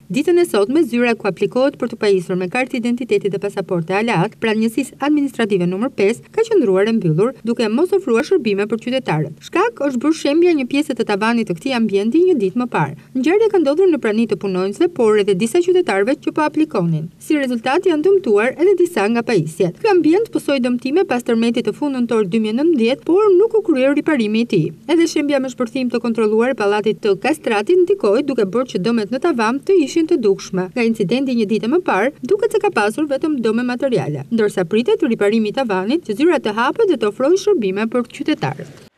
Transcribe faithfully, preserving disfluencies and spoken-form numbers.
Ditën e sotme, zyra ku aplikohet për të pajisur me kartë identiteti dhe pasaporte alat, pra njësisë administrative numër pesë, ka qëndruar e mbyllur, duke mos ofruar shërbime për qytetarët. Shkak është bërë shembja një pjesë të tavanit të këtij ambienti një ditë më parë. Ngjarja ka ndodhur në prani të punonjësve, por edhe disa qytetarëve që po aplikonin. Si rezultat janë dëmtuar edhe disa nga pajisjet. Ky ambient pësoi dëmtime pas tërmetit të fundit nëntor dy mijë e nëntëdhjetë, por nuk u kryer riparimi i tij. Edhe shembja me shpërthim të kontrolluar e pallatit të Kastratit ndikoi duke bërë që dëmet në tavan të ishin të dukshme. Nga incidenti një ditë më parë, duket se ka pasur vetëm dëme materiale, ndërsa pritet riparimi i tavanit që zyra të hapet dhe të ofrojë shërbime për qytetarët.